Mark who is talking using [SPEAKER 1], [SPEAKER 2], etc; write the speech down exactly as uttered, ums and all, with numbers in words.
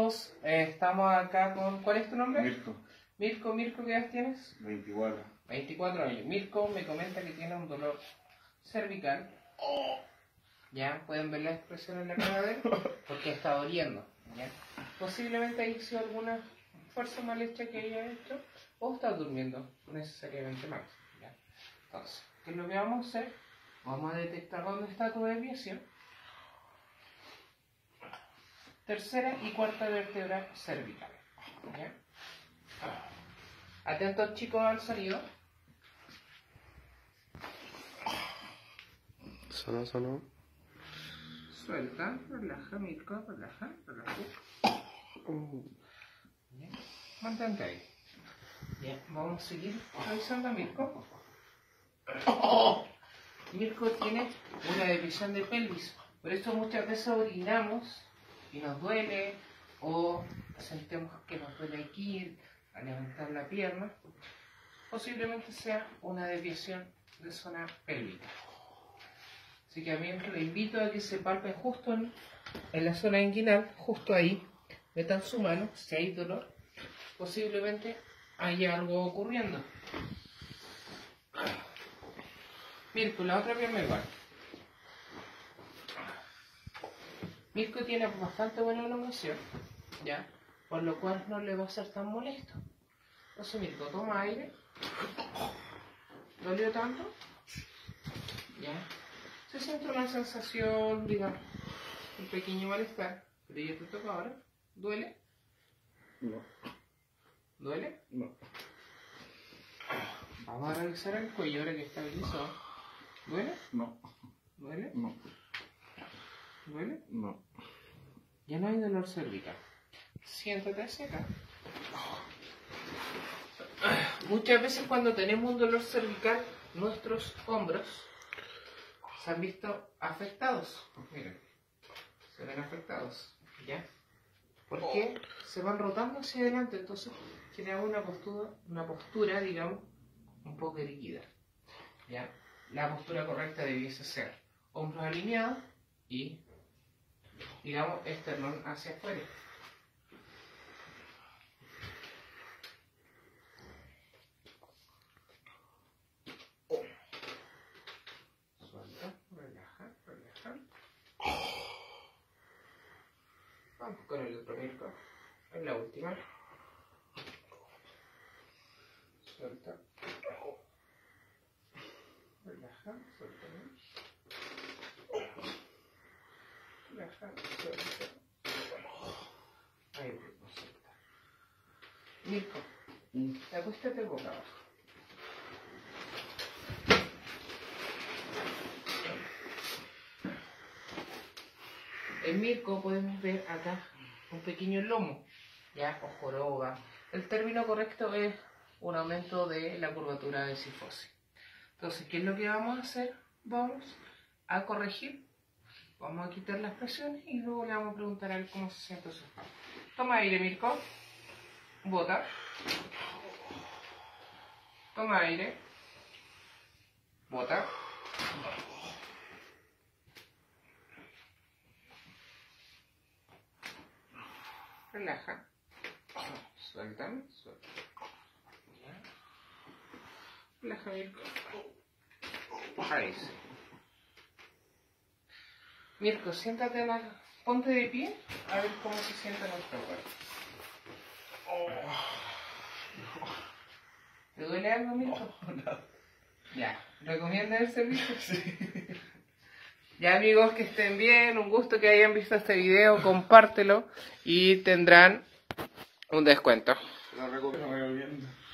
[SPEAKER 1] chicos, eh, estamos acá con... ¿Cuál es tu nombre?
[SPEAKER 2] Mirko.
[SPEAKER 1] Mirko, Mirko, ¿qué edad tienes?
[SPEAKER 2] veinticuatro.
[SPEAKER 1] veinticuatro años. Mirko me comenta que tiene un dolor cervical. Ya, pueden ver la expresión en la cara de él, porque está doliendo. ¿Ya? Posiblemente haya sido alguna fuerza mal hecha que haya hecho, o está durmiendo necesariamente mal. ¿Ya? Entonces, ¿qué es lo que vamos a hacer? Vamos a detectar dónde está tu desviación. Tercera y cuarta vértebra cervical. ¿Ya? Atentos chicos al sonido.
[SPEAKER 3] Sonó, sonó.
[SPEAKER 1] Suelta, relaja, Mirko, relaja, relaja. Bien. Mantente ahí. Bien, vamos a seguir revisando a Mirko. Mirko tiene una depresión de pelvis, por eso muchas veces orinamos y nos duele, o sentimos que nos duele aquí al levantar la pierna. Posiblemente sea una desviación de zona pélvica. Así que a mí le invito a que se palpen justo en, en la zona inguinal, justo ahí, metan su mano, si hay dolor, posiblemente haya algo ocurriendo. Mirko, la otra pierna igual. Mirko tiene bastante buena elongación, ¿ya? Por lo cual no le va a ser tan molesto. Entonces Mirko, toma aire. ¿Dolió tanto? ¿Ya? Se siente una sensación, digamos, un pequeño malestar, pero yo te toco ahora. ¿Duele?
[SPEAKER 2] No.
[SPEAKER 1] ¿Duele?
[SPEAKER 2] No.
[SPEAKER 1] Vamos a revisar el cuello ahora que estabilizó. ¿Duele?
[SPEAKER 2] No.
[SPEAKER 1] ¿Duele?
[SPEAKER 2] No.
[SPEAKER 1] ¿Duele?
[SPEAKER 2] No.
[SPEAKER 1] Ya no hay dolor cervical. Siéntate hacia acá. Muchas veces cuando tenemos un dolor cervical, nuestros hombros se han visto afectados. Miren, se ven afectados, ¿ya? Porque se van rotando hacia adelante, entonces generamos una postura, una postura, digamos, un poco erguida, ¿ya? La postura correcta debiese ser hombros alineados y, digamos, esternón hacia afuera. Vamos con el otro Mirko. Es la última. Suelta. Relaja, suelta. Relaja, suelta. Ahí Mirko, suelta. Mirko, acuéstate boca abajo. En Mirko podemos ver acá un pequeño lomo, ya, o joroba. El término correcto es un aumento de la curvatura de cifosis. Entonces, ¿qué es lo que vamos a hacer? Vamos a corregir, vamos a quitar las presiones y luego le vamos a preguntar a él cómo se siente su espalda. Toma aire, Mirko. Bota. Toma aire. Bota. Relaja. Suéltame, suelta. Relaja, Mirko. Ahí sí. Mirko, siéntate en la... Ponte de pie a ver cómo se siente nuestro cuerpo. ¿Te duele algo, Mirko?
[SPEAKER 2] No.
[SPEAKER 1] Ya. ¿Recomiendas el servicio? Sí. Ya amigos, que estén bien, un gusto que hayan visto este video, compártelo y tendrán un descuento.
[SPEAKER 2] Lo recomiendo.